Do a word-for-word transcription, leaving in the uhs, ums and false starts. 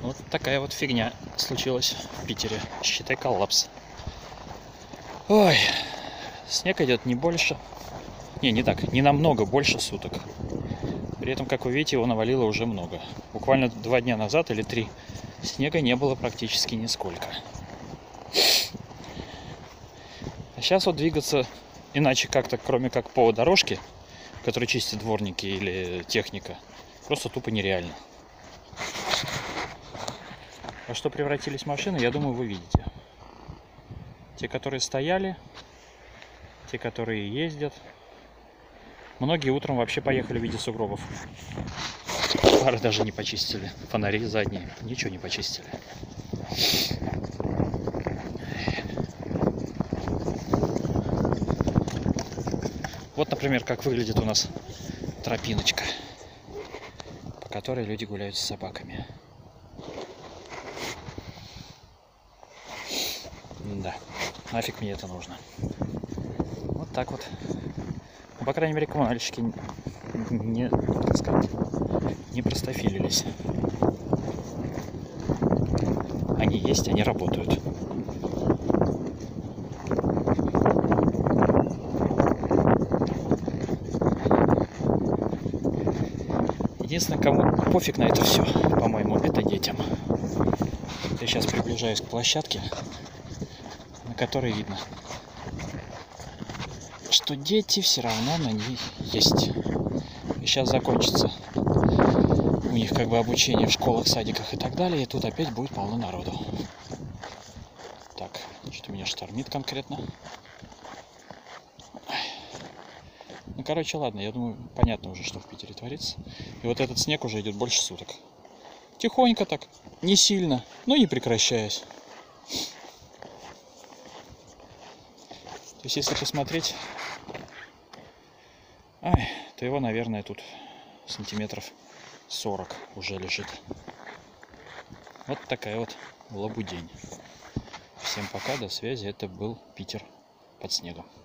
Вот такая вот фигня случилась в Питере. Считай, коллапс. Ой, снег идет не больше. Не, не так, не намного больше суток. При этом, как вы видите, его навалило уже много. Буквально два дня назад или три снега не было практически нисколько. А сейчас вот двигаться иначе как-то, кроме как по дорожке, которые чистят дворники или техника, просто тупо нереально. Во что превратились машины, я думаю, вы видите. Те, которые стояли, те, которые ездят. Многие утром вообще поехали в виде сугробов. Фары даже не почистили. Фонари задние. Ничего не почистили. Вот, например, как выглядит у нас тропиночка, по которой люди гуляют с собаками. Да, нафиг мне это нужно. Вот так вот. Ну, по крайней мере, коммунальщики не, так сказать, не простофилились. Они есть, они работают. Единственное, кому пофиг на это все, по-моему, это детям. Я сейчас приближаюсь к площадке, на которой видно, что дети все равно на ней есть. И сейчас закончится у них как бы обучение в школах, садиках и так далее, и тут опять будет полно народу. Так, что-то меня штормит конкретно. Ну, короче, ладно, я думаю, понятно уже, что в Питере творится. И вот этот снег уже идет больше суток. Тихонько так, не сильно, но не прекращаясь. То есть, если посмотреть, ай, то его, наверное, тут сантиметров сорок уже лежит. Вот такая вот лабудень. Всем пока, до связи. Это был Питер под снегом.